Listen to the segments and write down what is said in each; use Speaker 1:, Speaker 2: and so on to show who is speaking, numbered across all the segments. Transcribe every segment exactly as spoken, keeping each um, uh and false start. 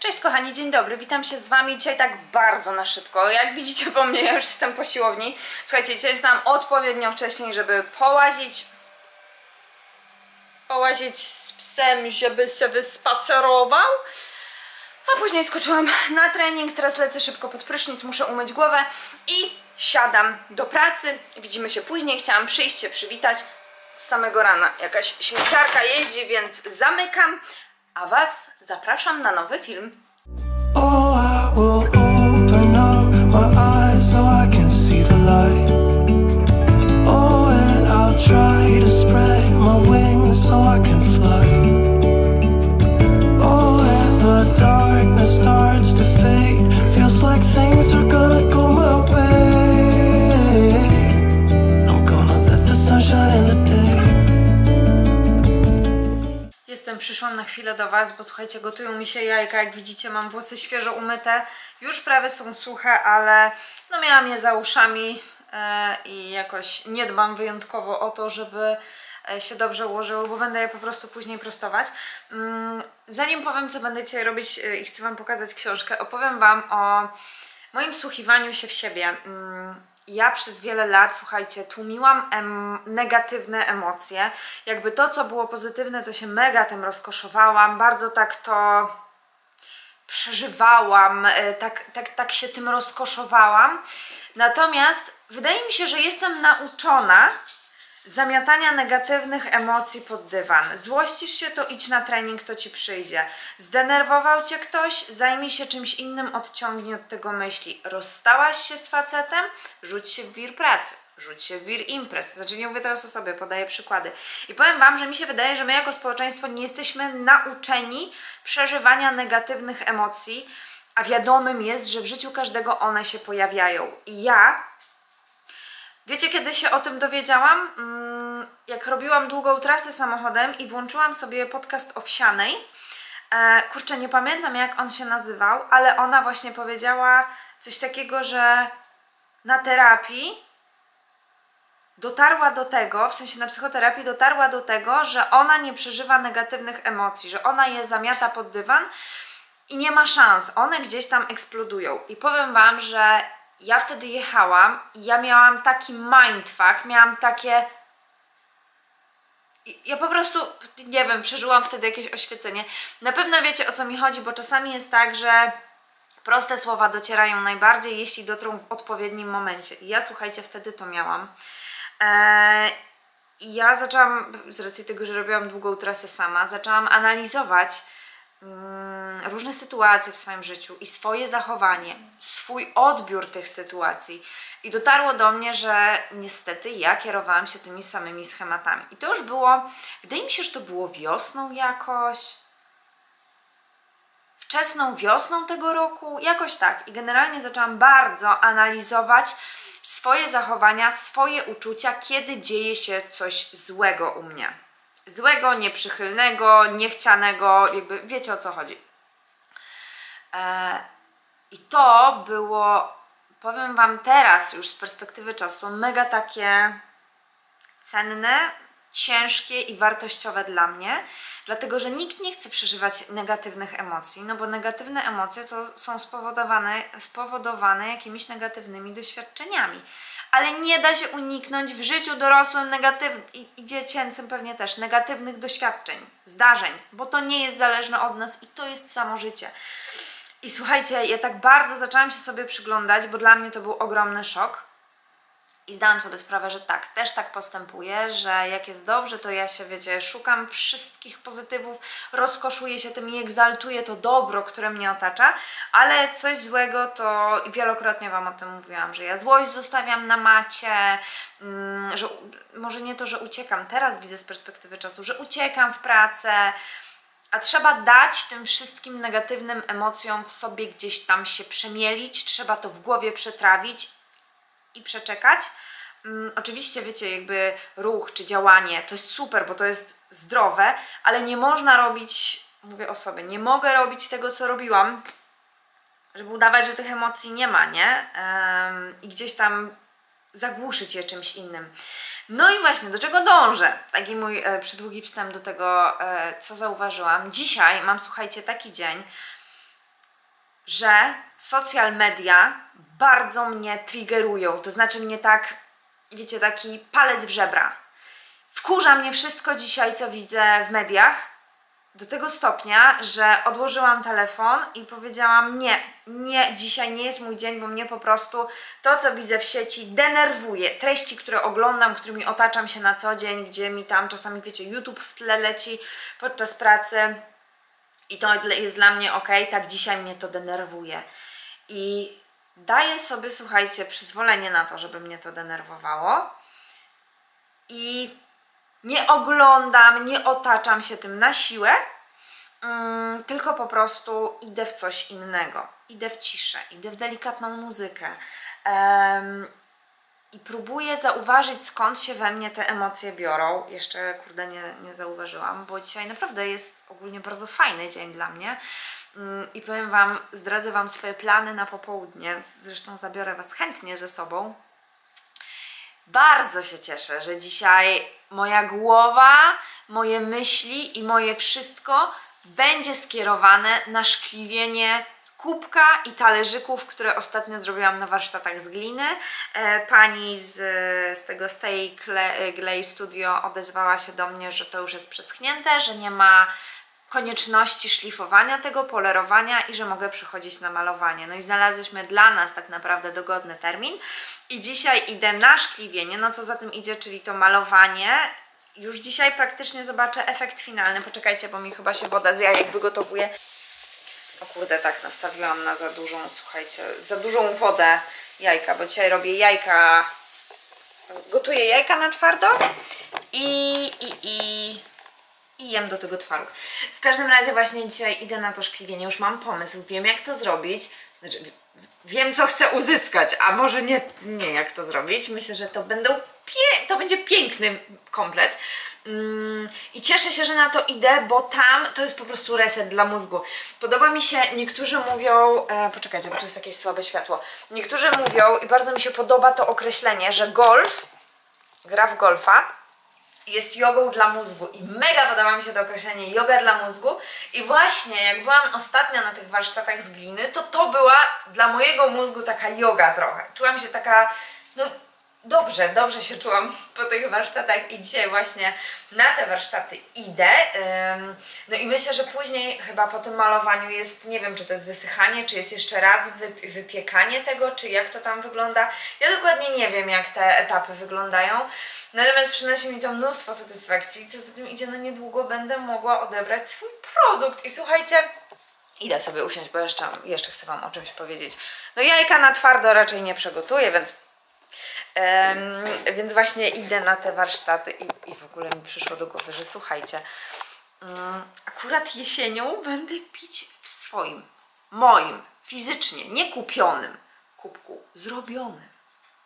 Speaker 1: Cześć kochani, dzień dobry, witam się z wami dzisiaj tak bardzo na szybko. Jak widzicie po mnie, ja już jestem po siłowni. Słuchajcie, dzisiaj wstałam odpowiednio wcześniej, żeby połazić połazić z psem, żeby się wyspacerował. A później skoczyłam na trening, teraz lecę szybko pod prysznic, muszę umyć głowę i siadam do pracy. Widzimy się później, chciałam przyjść się przywitać. Z samego rana jakaś śmieciarka jeździ, więc zamykam. A was zapraszam na nowy film.
Speaker 2: Oh, I will open up my eyes so I can see the light. Oh, and I'll try to spread my wings so I can fly. Oh, and the darkness starts to fade. Feels like things are gonna go my way. I'm gonna let the sun shine in the day.
Speaker 1: Jestem, przyszłam na chwilę do was, bo słuchajcie, gotują mi się jajka, jak widzicie mam włosy świeżo umyte, już prawie są suche, ale no miałam je za uszami e, i jakoś nie dbam wyjątkowo o to, żeby się dobrze ułożyły, bo będę je po prostu później prostować. Mm, zanim powiem, co będę dzisiaj robić i chcę wam pokazać książkę, opowiem wam o moim wsłuchiwaniu się w siebie. Mm, Ja przez wiele lat, słuchajcie, tłumiłam em negatywne emocje. Jakby to, co było pozytywne, to się mega tym rozkoszowałam. Bardzo tak to przeżywałam, tak, tak, tak się tym rozkoszowałam. Natomiast wydaje mi się, że jestem nauczona zamiatania negatywnych emocji pod dywan. Złościsz się, to idź na trening, to ci przyjdzie. Zdenerwował cię ktoś, zajmij się czymś innym, odciągnij od tego myśli. Rozstałaś się z facetem, rzuć się w wir pracy, rzuć się w wir imprez. Znaczy nie mówię teraz o sobie, podaję przykłady. I powiem wam, że mi się wydaje, że my jako społeczeństwo nie jesteśmy nauczeni przeżywania negatywnych emocji, a wiadomym jest, że w życiu każdego one się pojawiają. I ja wiecie, kiedy się o tym dowiedziałam? Jak robiłam długą trasę samochodem i włączyłam sobie podcast Owsianej. E, kurczę, nie pamiętam jak on się nazywał, ale ona właśnie powiedziała coś takiego, że na terapii dotarła do tego, w sensie na psychoterapii dotarła do tego, że ona nie przeżywa negatywnych emocji, że ona je zamiata pod dywan i nie ma szans. One gdzieś tam eksplodują. I powiem wam, że ja wtedy jechałam i ja miałam taki mindfuck, miałam takie... Ja po prostu, nie wiem, przeżyłam wtedy jakieś oświecenie. Na pewno wiecie, o co mi chodzi, bo czasami jest tak, że proste słowa docierają najbardziej, jeśli dotrą w odpowiednim momencie. I ja, słuchajcie, wtedy to miałam. Eee, I ja zaczęłam, z racji tego, że robiłam długą trasę sama, zaczęłam analizować różne sytuacje w swoim życiu i swoje zachowanie, swój odbiór tych sytuacji i dotarło do mnie, że niestety ja kierowałam się tymi samymi schematami. I to już było, wydaje mi się, że to było wiosną jakoś, wczesną wiosną tego roku, jakoś tak. I generalnie zaczęłam bardzo analizować swoje zachowania, swoje uczucia, kiedy dzieje się coś złego u mnie. Złego, nieprzychylnego, niechcianego, jakby wiecie o co chodzi. Eee, I to było, powiem wam teraz już z perspektywy czasu, mega takie cenne, ciężkie i wartościowe dla mnie, dlatego że nikt nie chce przeżywać negatywnych emocji, no bo negatywne emocje to są spowodowane, spowodowane jakimiś negatywnymi doświadczeniami. Ale nie da się uniknąć w życiu dorosłym negatywnym i, i dziecięcym pewnie też negatywnych doświadczeń, zdarzeń, bo to nie jest zależne od nas i to jest samo życie. I słuchajcie, ja tak bardzo zaczęłam się sobie przyglądać, bo dla mnie to był ogromny szok. I zdałam sobie sprawę, że tak, też tak postępuję, że jak jest dobrze, to ja się, wiecie, szukam wszystkich pozytywów, rozkoszuję się tym i egzaltuję to dobro, które mnie otacza, ale coś złego to wielokrotnie wam o tym mówiłam, że ja złość zostawiam na macie, że może nie to, że uciekam, teraz widzę z perspektywy czasu, że uciekam w pracę, a trzeba dać tym wszystkim negatywnym emocjom w sobie gdzieś tam się przemielić, trzeba to w głowie przetrawić i przeczekać. Um, oczywiście, wiecie, jakby ruch czy działanie to jest super, bo to jest zdrowe, ale nie można robić, mówię o sobie, nie mogę robić tego, co robiłam, żeby udawać, że tych emocji nie ma, nie? Um, I gdzieś tam zagłuszyć je czymś innym. No i właśnie, do czego dążę? Taki mój e, przydługi wstęp do tego, e, co zauważyłam. Dzisiaj mam, słuchajcie, taki dzień, że social media bardzo mnie triggerują, to znaczy mnie tak, wiecie, taki palec w żebra. Wkurza mnie wszystko dzisiaj, co widzę w mediach, do tego stopnia, że odłożyłam telefon i powiedziałam nie, nie, dzisiaj nie jest mój dzień, bo mnie po prostu to, co widzę w sieci, denerwuje. Treści, które oglądam, którymi otaczam się na co dzień, gdzie mi tam czasami, wiecie, YouTube w tle leci podczas pracy i to jest dla mnie ok, tak dzisiaj mnie to denerwuje. I daję sobie, słuchajcie, przyzwolenie na to, żeby mnie to denerwowało i nie oglądam, nie otaczam się tym na siłę, um, tylko po prostu idę w coś innego. Idę w ciszę, idę w delikatną muzykę um, i próbuję zauważyć, skąd się we mnie te emocje biorą. Jeszcze, kurde, nie, nie zauważyłam, bo dzisiaj naprawdę jest ogólnie bardzo fajny dzień dla mnie. Um, I powiem Wam, zdradzę Wam swoje plany na popołudnie, zresztą zabiorę Was chętnie ze sobą. Bardzo się cieszę, że dzisiaj moja głowa, moje myśli i moje wszystko będzie skierowane na szkliwienie kubka i talerzyków, które ostatnio zrobiłam na warsztatach z gliny. Pani z, z tego Stay Glay Studio odezwała się do mnie, że to już jest przeschnięte, że nie ma konieczności szlifowania tego, polerowania i że mogę przychodzić na malowanie. No i znalazłyśmy dla nas tak naprawdę dogodny termin i dzisiaj idę na szkliwienie, no co za tym idzie, czyli to malowanie. Już dzisiaj praktycznie zobaczę efekt finalny. Poczekajcie, bo mi chyba się woda z jajek wygotowuje. O kurde, tak, nastawiłam na za dużą, słuchajcie, za dużą wodę jajka, bo dzisiaj robię jajka, gotuję jajka na twardo i, i, i i jem do tego twaróg. W każdym razie właśnie dzisiaj idę na to szkliwienie, już mam pomysł, wiem jak to zrobić, znaczy wiem co chcę uzyskać, a może nie, nie jak to zrobić. Myślę, że to, będą pie to będzie piękny komplet. Mm, I cieszę się, że na to idę, bo tam to jest po prostu reset dla mózgu. Podoba mi się, niektórzy mówią, e, poczekajcie, bo tu jest jakieś słabe światło. Niektórzy mówią i bardzo mi się podoba to określenie, że golf, gra w golfa, jest jogą dla mózgu i mega podoba mi się to określenie yoga dla mózgu i właśnie jak byłam ostatnio na tych warsztatach z gliny, to to była dla mojego mózgu taka yoga trochę. Czułam się taka, no dobrze, dobrze się czułam po tych warsztatach i dzisiaj właśnie na te warsztaty idę. No i myślę, że później chyba po tym malowaniu jest, nie wiem czy to jest wysychanie, czy jest jeszcze raz wypiekanie tego, czy jak to tam wygląda. Ja dokładnie nie wiem jak te etapy wyglądają. Natomiast przynosi mi to mnóstwo satysfakcji, co za tym idzie, no niedługo będę mogła odebrać swój produkt. I słuchajcie, idę sobie usiąść, bo jeszcze, jeszcze chcę Wam o czymś powiedzieć. No jajka na twardo raczej nie przygotuję, więc, um, więc właśnie idę na te warsztaty i, i w ogóle mi przyszło do głowy, że słuchajcie, um, akurat jesienią będę pić w swoim, moim, fizycznie, nie kupionym kubku, zrobionym.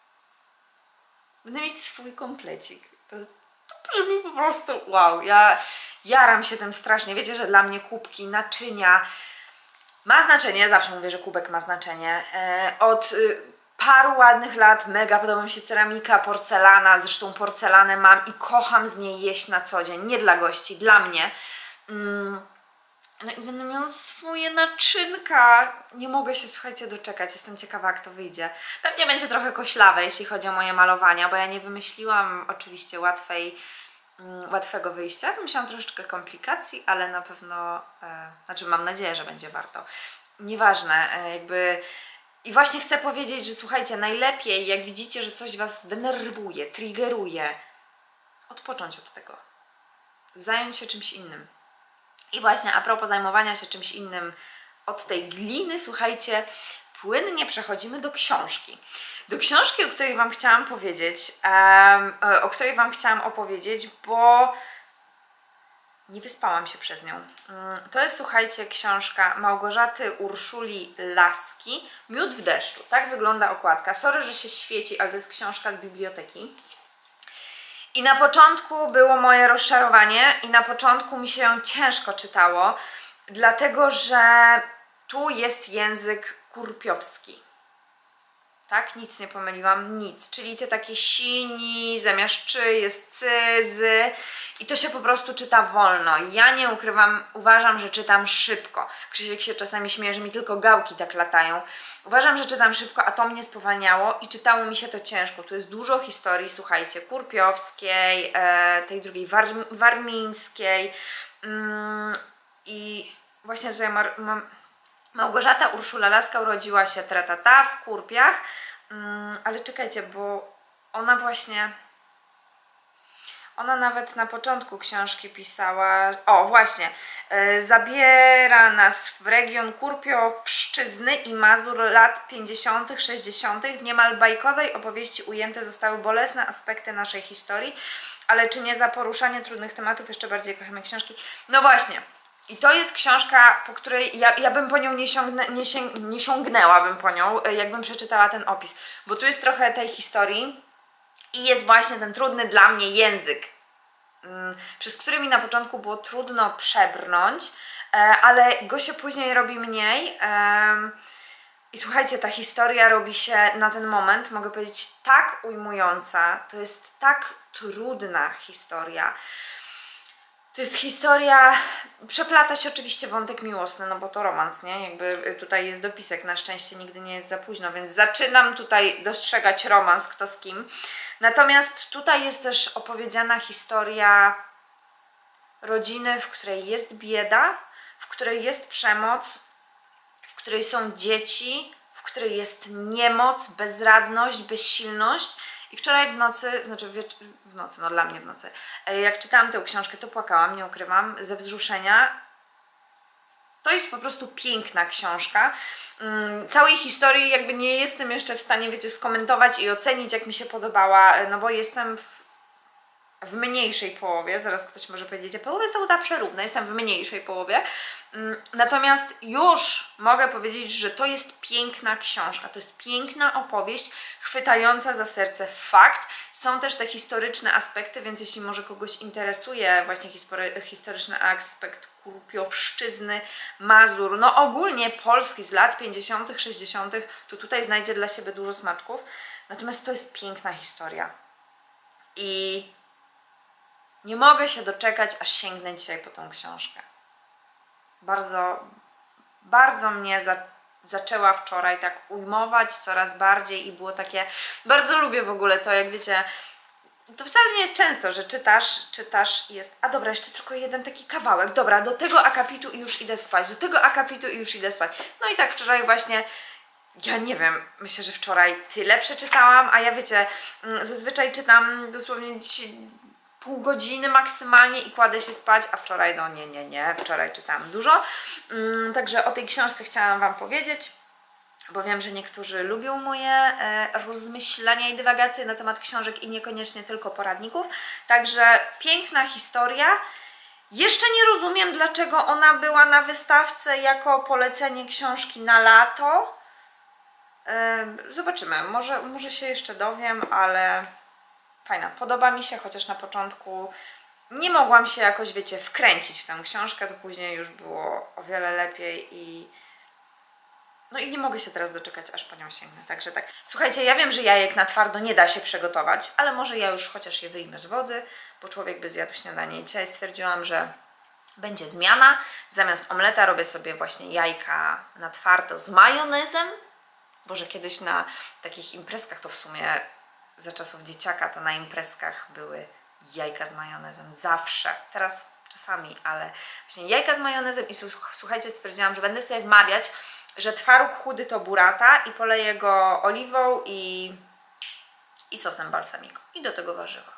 Speaker 1: Będę mieć swój komplecik. To, to brzmi po prostu wow. Ja jaram się tym strasznie. Wiecie, że dla mnie kubki, naczynia ma znaczenie. Zawsze mówię, że kubek ma znaczenie. E, od y, paru ładnych lat mega podoba mi się ceramika, porcelana. Zresztą porcelanę mam i kocham z niej jeść na co dzień. Nie dla gości, dla mnie. Mm. No i będę miała swoje naczynka. Nie mogę się, słuchajcie, doczekać. Jestem ciekawa, jak to wyjdzie. Pewnie będzie trochę koślawe, jeśli chodzi o moje malowania, bo ja nie wymyśliłam oczywiście łatwej, mm, łatwego wyjścia. Wymyśliłam troszeczkę komplikacji, ale na pewno, e, znaczy mam nadzieję, że będzie warto. Nieważne, e, jakby... I właśnie chcę powiedzieć, że słuchajcie, najlepiej, jak widzicie, że coś Was denerwuje, triggeruje, odpocząć od tego. Zająć się czymś innym. I właśnie a propos zajmowania się czymś innym od tej gliny, słuchajcie, płynnie przechodzimy do książki. Do książki, o której Wam chciałam powiedzieć, um, o której Wam chciałam opowiedzieć, bo nie wyspałam się przez nią. Um, to jest, słuchajcie, książka Małgorzaty Urszuli Laski, Miód w deszczu. Tak wygląda okładka. Sorry, że się świeci, ale to jest książka z biblioteki. I na początku było moje rozczarowanie i na początku mi się ją ciężko czytało, dlatego że tu jest język kurpiowski. tak? Nic nie pomyliłam, nic. Czyli te takie sini, zamiast czy jest cy, zy i to się po prostu czyta wolno. Ja nie ukrywam, uważam, że czytam szybko. Krzysiek się czasami śmieje, że mi tylko gałki tak latają. Uważam, że czytam szybko, a to mnie spowalniało i czytało mi się to ciężko. Tu jest dużo historii, słuchajcie, kurpiowskiej, e, tej drugiej war, warmińskiej mm, i właśnie tutaj mam... Małgorzata Urszula Laska urodziła się tratata w Kurpiach, um, ale czekajcie, bo ona właśnie, ona nawet na początku książki pisała, o właśnie, y, zabiera nas w region Kurpiowszczyzny i Mazur lat pięćdziesiątych, sześćdziesiątych. W niemal bajkowej opowieści ujęte zostały bolesne aspekty naszej historii, ale czy nie za poruszanie trudnych tematów jeszcze bardziej kochamy książki? No właśnie. I to jest książka, po której ja, ja bym po nią nie, sięgnę, nie, sięg, nie sięgnęłabym po nią, jakbym przeczytała ten opis. Bo tu jest trochę tej historii i jest właśnie ten trudny dla mnie język, um, przez który mi na początku było trudno przebrnąć, e, ale go się później robi mniej. E, I słuchajcie, ta historia robi się na ten moment, mogę powiedzieć, tak ujmująca. To jest tak trudna historia. To jest historia, przeplata się oczywiście wątek miłosny, no bo to romans, nie? Jakby tutaj jest dopisek, na szczęście nigdy nie jest za późno, więc zaczynam tutaj dostrzegać romans, kto z kim. Natomiast tutaj jest też opowiedziana historia rodziny, w której jest bieda, w której jest przemoc, w której są dzieci, w której jest niemoc, bezradność, bezsilność. I wczoraj w nocy, znaczy w nocy, no dla mnie w nocy, jak czytałam tę książkę, to płakałam, nie ukrywam, ze wzruszenia. To jest po prostu piękna książka. Całej historii jakby nie jestem jeszcze w stanie, wiecie, skomentować i ocenić, jak mi się podobała, no bo jestem w, w mniejszej połowie, zaraz ktoś może powiedzieć, że połowy są zawsze równe, jestem w mniejszej połowie. Natomiast już mogę powiedzieć, że to jest piękna książka, to jest piękna opowieść, chwytająca za serce fakt. Są też te historyczne aspekty, więc jeśli może kogoś interesuje właśnie historyczny aspekt Kurpiowszczyzny, Mazur, no ogólnie Polski z lat pięćdziesiątych, sześćdziesiątych, to tutaj znajdzie dla siebie dużo smaczków. Natomiast to jest piękna historia. I nie mogę się doczekać, aż sięgnę dzisiaj po tą książkę. Bardzo, bardzo mnie za, zaczęła wczoraj tak ujmować coraz bardziej i było takie, bardzo lubię w ogóle to, jak wiecie, to wcale nie jest często, że czytasz, czytasz jest, a dobra, jeszcze tylko jeden taki kawałek, dobra, do tego akapitu i już idę spać, do tego akapitu i już idę spać. No i tak wczoraj właśnie, ja nie wiem, myślę, że wczoraj tyle przeczytałam, a ja wiecie, zazwyczaj czytam dosłownie pół godziny maksymalnie i kładę się spać, a wczoraj, no nie, nie, nie, wczoraj czytałam dużo. Um, także o tej książce chciałam Wam powiedzieć, bo wiem, że niektórzy lubią moje e, rozmyślania i dywagacje na temat książek i niekoniecznie tylko poradników. Także piękna historia. Jeszcze nie rozumiem, dlaczego ona była na wystawce jako polecenie książki na lato. E, zobaczymy, może, może się jeszcze dowiem, ale fajna, podoba mi się, chociaż na początku nie mogłam się jakoś, wiecie, wkręcić w tę książkę, to później już było o wiele lepiej i no i nie mogę się teraz doczekać, aż po nią sięgnę, także tak. Słuchajcie, ja wiem, że jajek na twardo nie da się przygotować, ale może ja już chociaż je wyjmę z wody, bo człowiek by zjadł śniadanie. I dzisiaj stwierdziłam, że będzie zmiana. Zamiast omleta robię sobie właśnie jajka na twardo z majonezem, bo że kiedyś na takich imprezkach, to w sumie za czasów dzieciaka, to na imprezkach były jajka z majonezem zawsze. Teraz czasami, ale właśnie jajka z majonezem i słuchajcie, stwierdziłam, że będę sobie wmawiać, że twaróg chudy to burrata i poleję go oliwą i, i sosem balsamico. I do tego warzywa.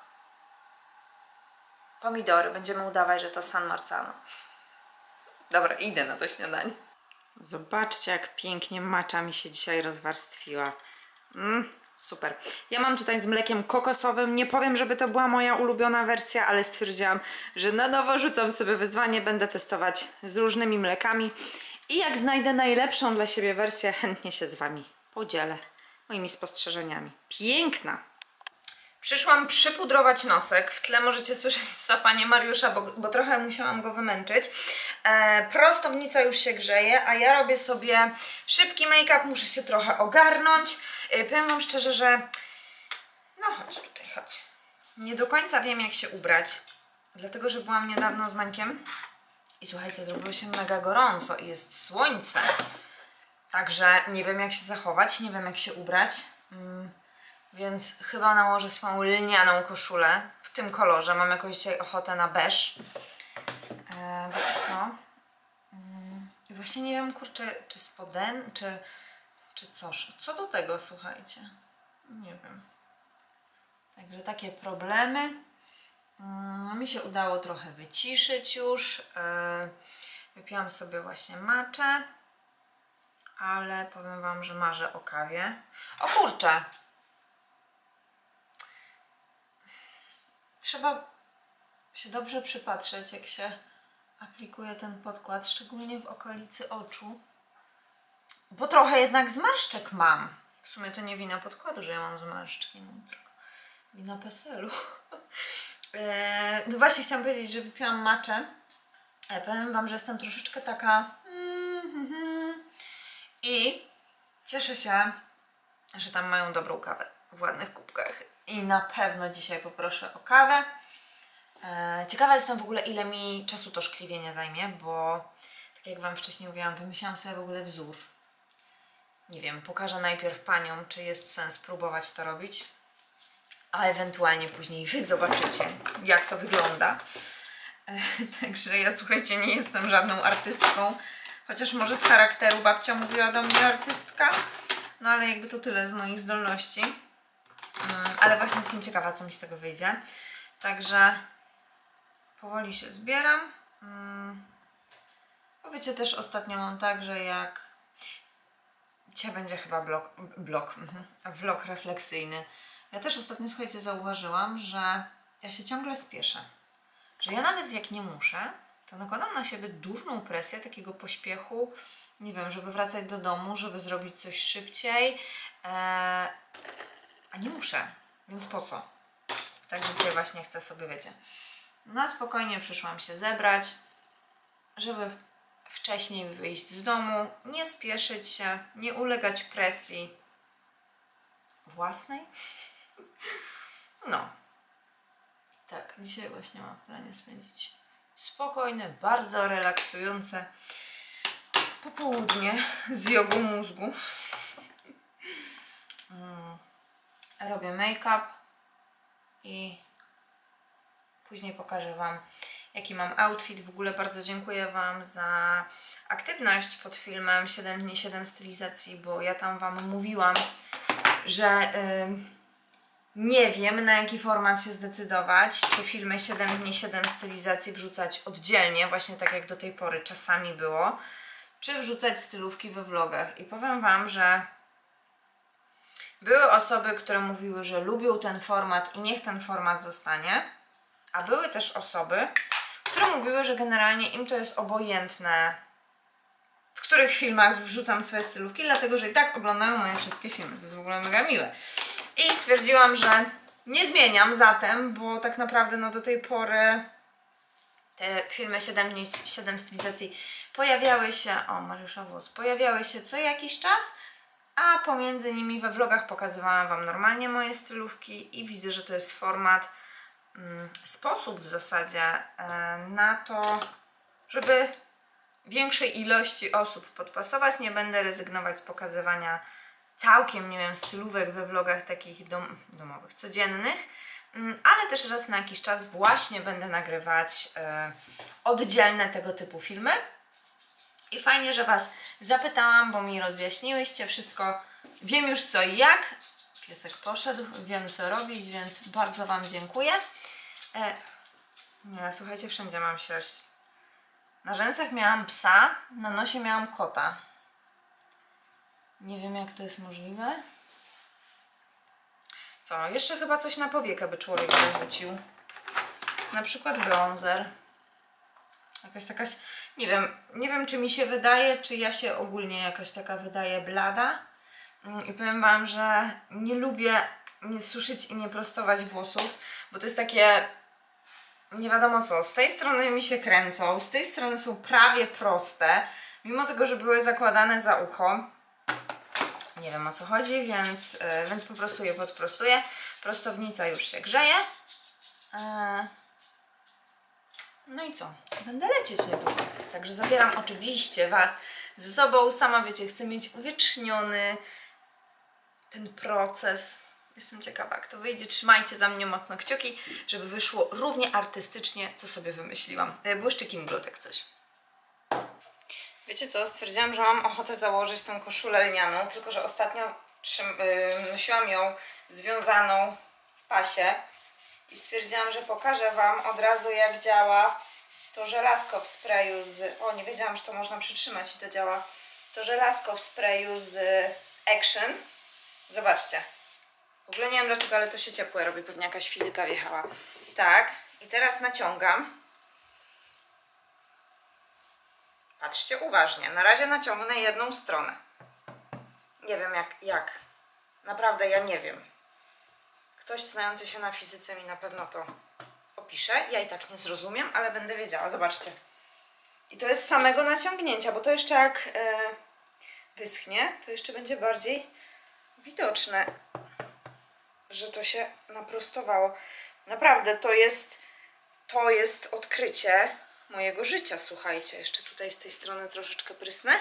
Speaker 1: Pomidory. Będziemy udawać, że to San Marzano. Dobra, idę na to śniadanie. Zobaczcie, jak pięknie macza mi się dzisiaj rozwarstwiła. Mm, super. Ja mam tutaj z mlekiem kokosowym. Nie powiem, żeby to była moja ulubiona wersja, ale stwierdziłam, że na nowo rzucam sobie wyzwanie. Będę testować z różnymi mlekami. I jak znajdę najlepszą dla siebie wersję, chętnie się z Wami podzielę moimi spostrzeżeniami. Piękna! Przyszłam przypudrować nosek. W tle możecie słyszeć sapanie Mariusza, bo, bo trochę musiałam go wymęczyć. E, prostownica już się grzeje, a ja robię sobie szybki make-up. Muszę się trochę ogarnąć. E, powiem wam szczerze, że... No chodź tutaj, chodź. Nie do końca wiem, jak się ubrać. Dlatego, że byłam niedawno z Mańkiem. I słuchajcie, zrobiło się mega gorąco i jest słońce. Także nie wiem, jak się zachować, nie wiem, jak się ubrać. Mm. Więc chyba nałożę swoją lnianą koszulę w tym kolorze. Mam jakąś dzisiaj ochotę na beż. Eee, wiecie co? Mm, I właśnie nie wiem, kurczę, czy spoden, czy, czy coś. Co do tego, słuchajcie? Nie wiem. Także takie problemy. Mm, mi się udało trochę wyciszyć już. Eee, wypiłam sobie właśnie maczę. Ale powiem wam, że marzę o kawie. O kurczę! Trzeba się dobrze przypatrzeć, jak się aplikuje ten podkład, szczególnie w okolicy oczu, bo trochę jednak zmarszczek mam. W sumie to nie wina podkładu, że ja mam zmarszczki, mam tylko wina peselu. eee, no właśnie chciałam powiedzieć, że wypiłam maczę. E, powiem wam, że jestem troszeczkę taka i cieszę się, że tam mają dobrą kawę w ładnych kubkach. I na pewno dzisiaj poproszę o kawę. E, ciekawa jestem w ogóle, ile mi czasu to szkliwienie zajmie, bo tak jak wam wcześniej mówiłam, wymyślałam sobie w ogóle wzór. Nie wiem, pokażę najpierw paniom, czy jest sens próbować to robić, a ewentualnie później wy zobaczycie, jak to wygląda. E, także ja, słuchajcie, nie jestem żadną artystką, chociaż może z charakteru babcia mówiła do mnie artystka, no ale jakby to tyle z moich zdolności. Mm, ale właśnie jestem ciekawa, co mi z tego wyjdzie. Także powoli się zbieram. Mm, bo wiecie, też ostatnio mam tak, że jak... Dzisiaj będzie chyba blog, blog, mhm, vlog refleksyjny. Ja też ostatnio, słuchajcie, zauważyłam, że ja się ciągle spieszę. Że ja nawet jak nie muszę, to nakładam na siebie durną presję takiego pośpiechu. Nie wiem, żeby wracać do domu, żeby zrobić coś szybciej. Eee, a nie muszę, więc po co? Także dzisiaj właśnie chcę sobie, wiecie, na spokojnie przyszłam się zebrać, żeby wcześniej wyjść z domu, nie spieszyć się, nie ulegać presji własnej. No. I tak, dzisiaj właśnie mam w planie spędzić spokojne, bardzo relaksujące popołudnie z jogą mózgu. Mm. Robię make-up i później pokażę wam, jaki mam outfit. W ogóle bardzo dziękuję wam za aktywność pod filmem siedem dni siedem stylizacji, bo ja tam wam mówiłam, że yy, nie wiem, na jaki format się zdecydować, czy filmy siedem dni siedem stylizacji wrzucać oddzielnie, właśnie tak jak do tej pory czasami było, czy wrzucać stylówki we vlogach. I powiem wam, że były osoby, które mówiły, że lubią ten format i niech ten format zostanie, a były też osoby, które mówiły, że generalnie im to jest obojętne, w których filmach wrzucam swoje stylówki, dlatego że i tak oglądają moje wszystkie filmy. To jest w ogóle mega miłe. I stwierdziłam, że nie zmieniam zatem, bo tak naprawdę no do tej pory te filmy siedem dni siedem stylizacji pojawiały się, o Mariusza włos, pojawiały się co jakiś czas, a pomiędzy nimi we vlogach pokazywałam wam normalnie moje stylówki i widzę, że to jest format, mm, sposób w zasadzie e, na to, żeby większej ilości osób podpasować. Nie będę rezygnować z pokazywania całkiem, nie wiem, stylówek we vlogach takich dom domowych, codziennych, mm, ale też raz na jakiś czas właśnie będę nagrywać e, oddzielne tego typu filmy. I fajnie, że was zapytałam, bo mi rozjaśniłyście wszystko. Wiem już co i jak. Piesek poszedł, wiem co robić, więc bardzo wam dziękuję. E, nie, słuchajcie, wszędzie mam sierść. Na rzęsach miałam psa, na nosie miałam kota. Nie wiem, jak to jest możliwe. Co? Jeszcze chyba coś na powiekę by człowiek zarzucił. Na przykład bronzer. Jakaś taka, nie wiem, nie wiem czy mi się wydaje, czy ja się ogólnie jakaś taka wydaje blada. I powiem wam, że nie lubię nie suszyć i nie prostować włosów, bo to jest takie nie wiadomo co. Z tej strony mi się kręcą, z tej strony są prawie proste, mimo tego, że były zakładane za ucho. Nie wiem o co chodzi, więc, yy, więc po prostu je podprostuję. Prostownica już się grzeje. Yy. No i co? Będę lecieć niedługo. Także zabieram oczywiście Was ze sobą. Sama wiecie, chcę mieć uwieczniony ten proces. Jestem ciekawa, jak to wyjdzie. Trzymajcie za mnie mocno kciuki, żeby wyszło równie artystycznie, co sobie wymyśliłam. Błyszczyk Inglutek coś. Wiecie co? Stwierdziłam, że mam ochotę założyć tą koszulę lnianą, tylko że ostatnio yy, nosiłam ją związaną w pasie i stwierdziłam, że pokażę Wam od razu, jak działa to żelazko w sprayu z... O, nie wiedziałam, że to można przytrzymać i to działa. To żelazko w sprayu z Action. Zobaczcie. W ogóle nie wiem dlaczego, ale to się ciepłe robi. Pewnie jakaś fizyka wjechała. Tak. I teraz naciągam. Patrzcie uważnie. Na razie naciągnę jedną stronę. Nie wiem jak, jak. Naprawdę ja nie wiem. Ktoś znający się na fizyce mi na pewno to opisze. Ja i tak nie zrozumiem, ale będę wiedziała. Zobaczcie. I to jest samego naciągnięcia, bo to jeszcze jak e, wyschnie, to jeszcze będzie bardziej widoczne, że to się naprostowało. Naprawdę to jest, to jest odkrycie mojego życia, słuchajcie. Jeszcze tutaj z tej strony troszeczkę prysnę.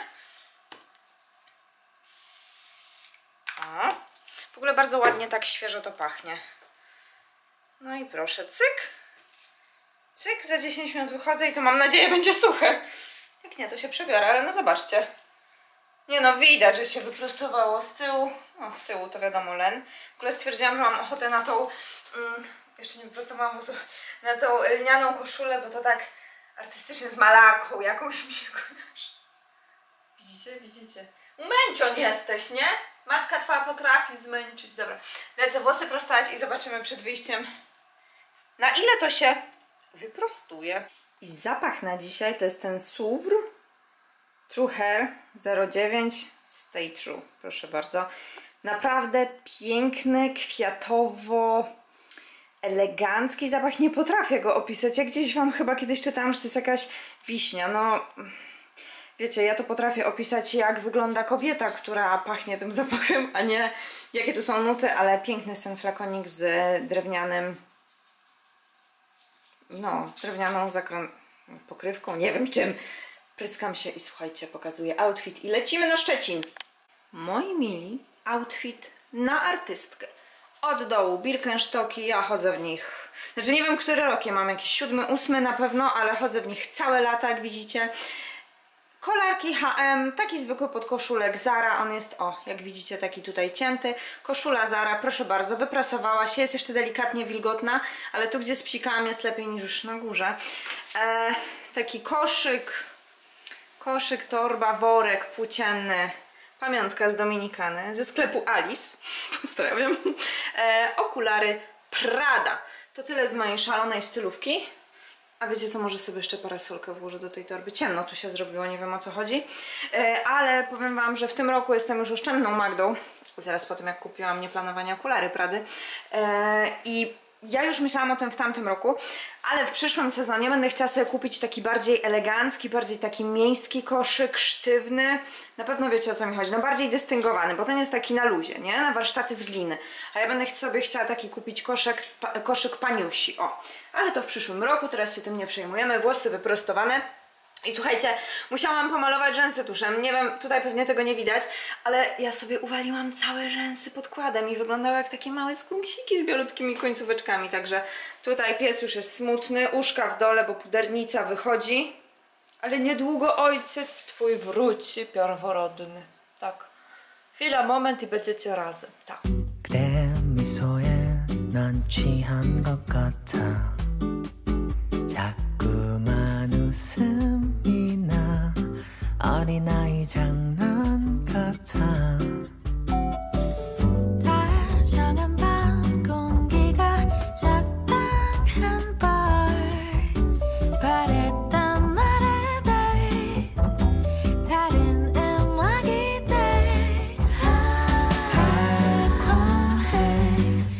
Speaker 1: O. W ogóle bardzo ładnie tak świeżo to pachnie. No i proszę, cyk. Cyk, za dziesięć minut wychodzę i to mam nadzieję będzie suche. Jak nie, to się przebiorę, ale no zobaczcie. Nie no, widać, że się wyprostowało z tyłu. No z tyłu to wiadomo len. W ogóle stwierdziłam, że mam ochotę na tą, um, jeszcze nie wyprostowałam włosów, na tą lnianą koszulę, bo to tak artystycznie z malarką jakąś mi się kojarzy. Widzicie, widzicie. Umęcion jesteś, nie? Matka twoja potrafi zmęczyć. Dobra, lecę włosy prostować i zobaczymy przed wyjściem, na ile to się wyprostuje. I zapach na dzisiaj to jest ten Souvre True Hair zero dziewięć Stay True. Proszę bardzo. Naprawdę piękny, kwiatowo elegancki zapach. Nie potrafię go opisać. Ja gdzieś Wam chyba kiedyś czytałam, że to jest jakaś wiśnia. No, wiecie, ja to potrafię opisać, jak wygląda kobieta, która pachnie tym zapachem, a nie jakie tu są nuty, ale piękny jest ten flakonik z drewnianym, no, z drewnianą zakrą... pokrywką, nie wiem czym. Pryskam się i słuchajcie, pokazuję outfit i lecimy na Szczecin. Moi mili, outfit na artystkę. Od dołu Birkenstocki, ja chodzę w nich, znaczy nie wiem który rok, ja mam jakiś siódmy, ósmy na pewno, ale chodzę w nich całe lata, jak widzicie. Kolarki H and M, taki zwykły podkoszulek Zara, on jest, o, jak widzicie, taki tutaj cięty. Koszula Zara, proszę bardzo, wyprasowała się, jest jeszcze delikatnie wilgotna, ale tu gdzie spsikałam jest lepiej niż już na górze. E, taki koszyk, koszyk, torba, worek płócienny, pamiątka z Dominikany, ze sklepu Alice, pozdrawiam. E, okulary Prada. To tyle z mojej szalonej stylówki. A wiecie co, może sobie jeszcze parasolkę włożę do tej torby. Ciemno tu się zrobiło, nie wiem o co chodzi. E, ale powiem Wam, że w tym roku jestem już oszczędną Magdą. Zaraz po tym, jak kupiłam nieplanowanie okulary Prady. E, I ja już myślałam o tym w tamtym roku, ale w przyszłym sezonie będę chciała sobie kupić taki bardziej elegancki, bardziej taki miejski koszyk, sztywny. Na pewno wiecie o co mi chodzi, no bardziej dystyngowany, bo ten jest taki na luzie, nie? Na warsztaty z gliny. A ja będę sobie chciała taki kupić koszyk, pa, koszyk paniusi, o. Ale to w przyszłym roku, teraz się tym nie przejmujemy, włosy wyprostowane. I słuchajcie, musiałam pomalować rzęsy tuszem, nie wiem, tutaj pewnie tego nie widać, ale ja sobie uwaliłam całe rzęsy podkładem i wyglądały jak takie małe skunksiki z bialutkimi końcóweczkami, także tutaj pies już jest smutny, uszka w dole, bo pudernica wychodzi, ale niedługo ojciec twój wróci pierworodny, tak. Chwila, moment i będziecie razem, tak.
Speaker 2: 웃음이 나 어린아이 장난 같아 다정한 밤 공기가 적당한 bar 바랬던 나를 date 다른 음악이 돼 달콤해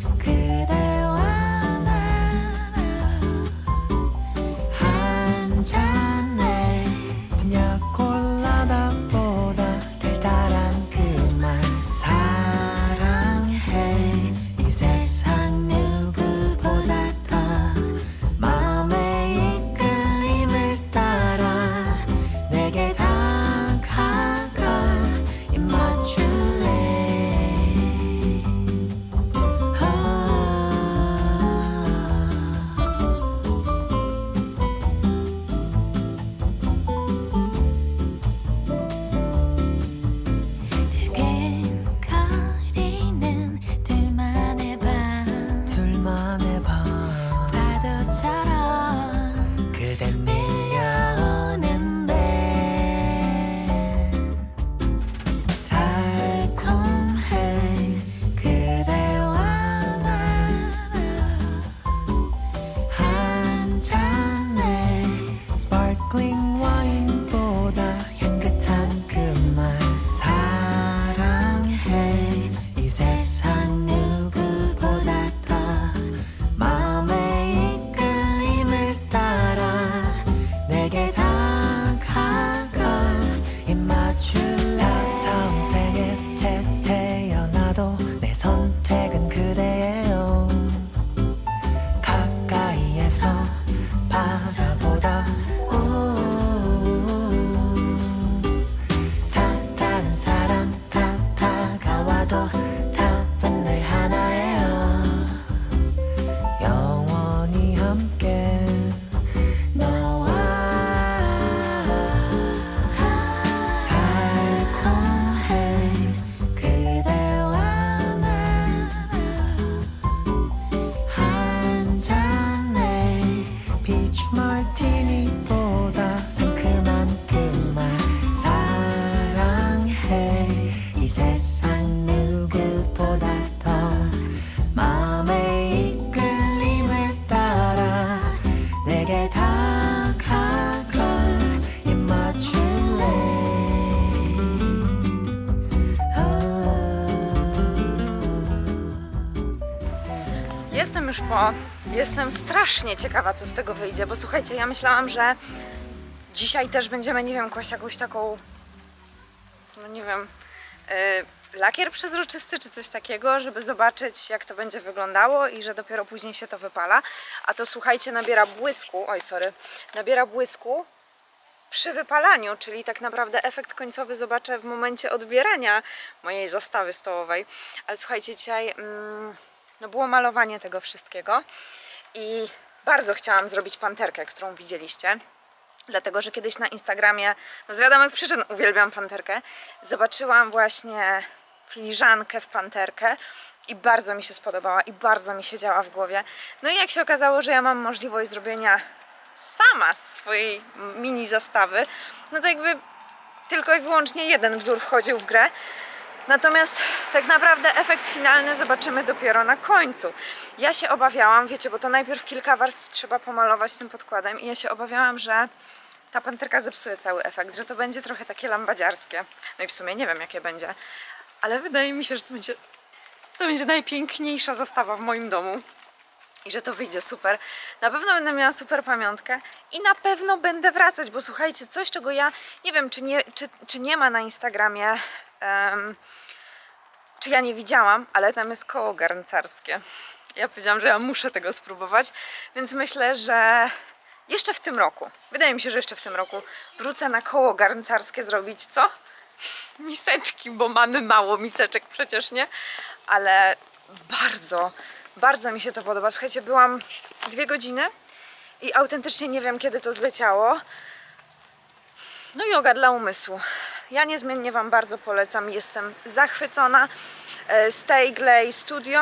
Speaker 1: Jestem już po... Jestem strasznie ciekawa, co z tego wyjdzie, bo słuchajcie, ja myślałam, że dzisiaj też będziemy, nie wiem, kłaść jakąś taką, no nie wiem, yy, lakier przezroczysty czy coś takiego, żeby zobaczyć, jak to będzie wyglądało i że dopiero później się to wypala. A to, słuchajcie, nabiera błysku, oj sorry, nabiera błysku przy wypalaniu, czyli tak naprawdę efekt końcowy zobaczę w momencie odbierania mojej zastawy stołowej. Ale słuchajcie, dzisiaj mm, no było malowanie tego wszystkiego i bardzo chciałam zrobić panterkę, którą widzieliście. Dlatego, że kiedyś na Instagramie, no z wiadomych przyczyn uwielbiam panterkę, zobaczyłam właśnie filiżankę w panterkę i bardzo mi się spodobała i bardzo mi siedziała w głowie. No i jak się okazało, że ja mam możliwość zrobienia sama swojej mini zastawy, no to jakby tylko i wyłącznie jeden wzór wchodził w grę. Natomiast tak naprawdę efekt finalny zobaczymy dopiero na końcu. Ja się obawiałam, wiecie, bo to najpierw kilka warstw trzeba pomalować tym podkładem i ja się obawiałam, że ta panterka zepsuje cały efekt, że to będzie trochę takie lambadziarskie. No i w sumie nie wiem, jakie będzie, ale wydaje mi się, że to będzie, to będzie najpiękniejsza zastawa w moim domu. I że to wyjdzie super. Na pewno będę miała super pamiątkę i na pewno będę wracać, bo słuchajcie, coś, czego ja nie wiem, czy nie, czy, czy nie ma na Instagramie, um, czy ja nie widziałam, ale tam jest koło garncarskie. Ja powiedziałam, że ja muszę tego spróbować, więc myślę, że jeszcze w tym roku, wydaje mi się, że jeszcze w tym roku wrócę na koło garncarskie zrobić, co? Miseczki, bo mamy mało miseczek przecież, nie? Ale bardzo... Bardzo mi się to podoba. Słuchajcie, byłam dwie godziny i autentycznie nie wiem, kiedy to zleciało. No yoga dla umysłu. Ja niezmiennie Wam bardzo polecam. Jestem zachwycona. Stay Clay Studio.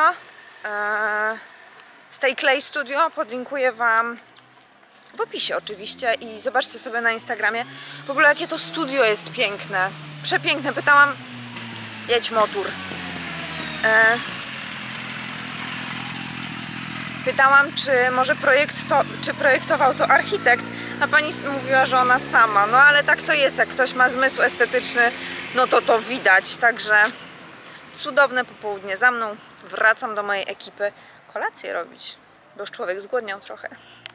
Speaker 1: Stay Clay Studio. Podlinkuję Wam w opisie oczywiście i zobaczcie sobie na Instagramie. W ogóle jakie to studio jest piękne. Przepiękne. Pytałam... Jedź motor. Pytałam, czy może projekt to, czy projektował to architekt, a pani mówiła, że ona sama. No ale tak to jest, jak ktoś ma zmysł estetyczny, no to to widać. Także cudowne popołudnie za mną. Wracam do mojej ekipy kolację robić, bo już człowiek zgłodniał trochę.